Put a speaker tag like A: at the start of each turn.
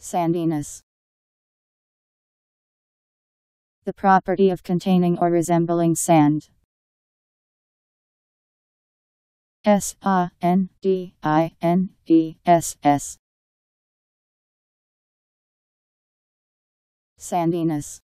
A: Sandiness. The property of containing or resembling sand. Sandiness. Sandiness.